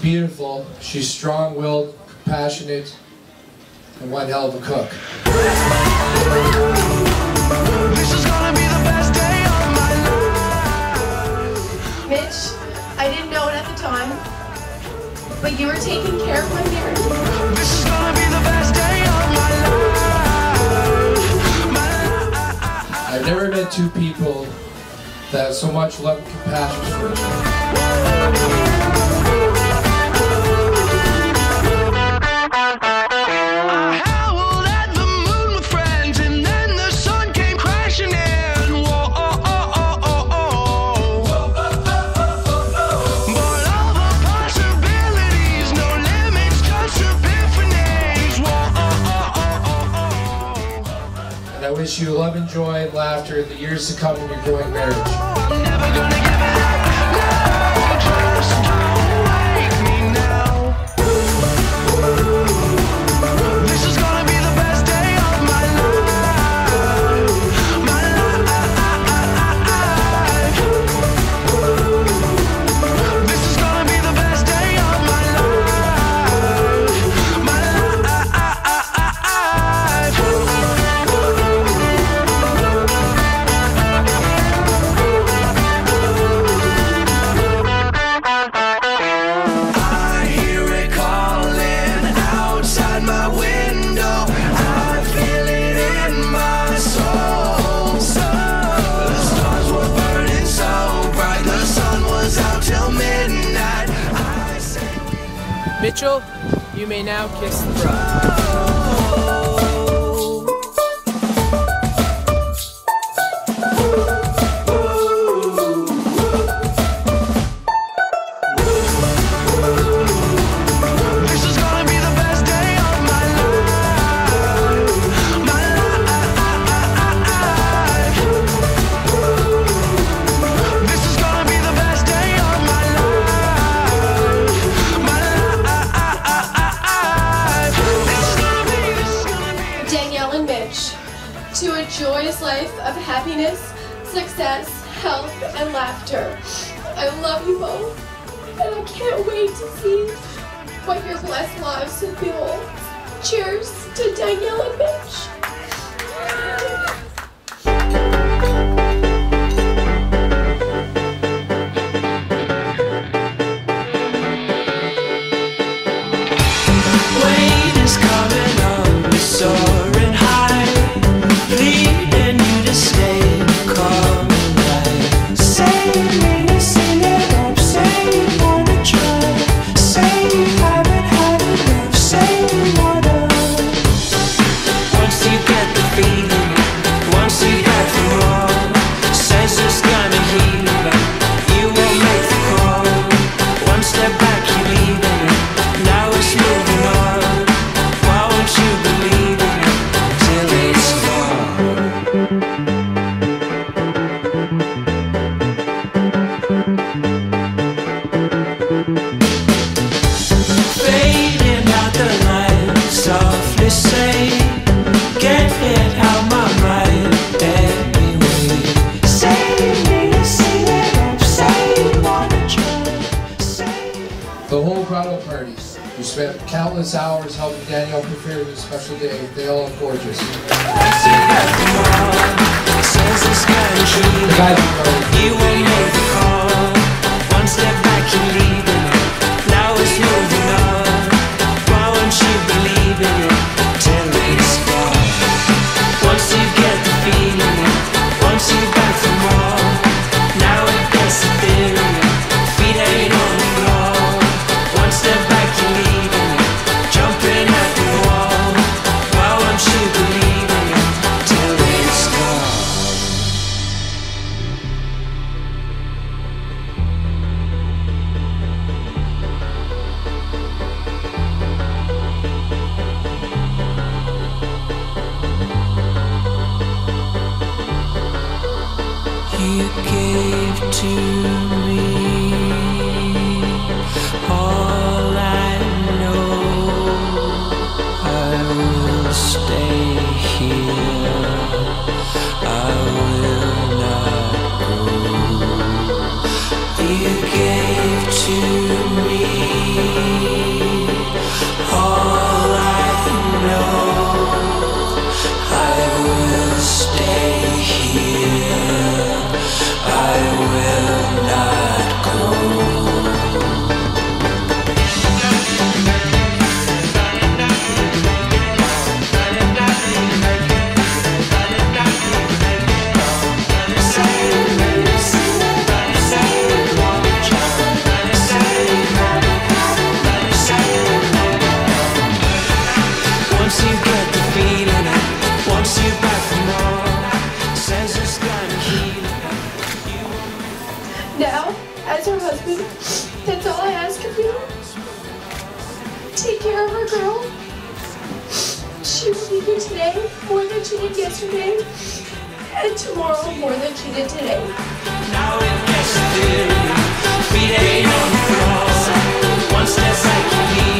beautiful, she's strong-willed, compassionate, and one hell of a cook. This is gonna be the best day of my life. Mitch, I didn't know it at the time, but you were taking care of my marriage. This is gonna be the best day of my life. I've never met two people that have so much love and compassion for each other. I wish you love and joy and laughter in the years to come in your growing marriage. I'm never gonna give it up. No, just don't wake me now. This is gonna be the best day of my life. My life. This is gonna be the best day of my life. My Mitchell, you may now kiss the bride. To a joyous life of happiness, success, health, and laughter. I love you both, and I can't wait to see what your blessed lives will behold. Cheers to Danielle and Mitch. The whole bridal party. We spent countless hours helping Danielle prepare this special day. They all look gorgeous. You gave to me all I know. I will stay here. I will not go. You gave to me she will be here today more than she did yesterday, and tomorrow more than she did today. Now it gets clear. Feet ain't on the floor. One step back to me.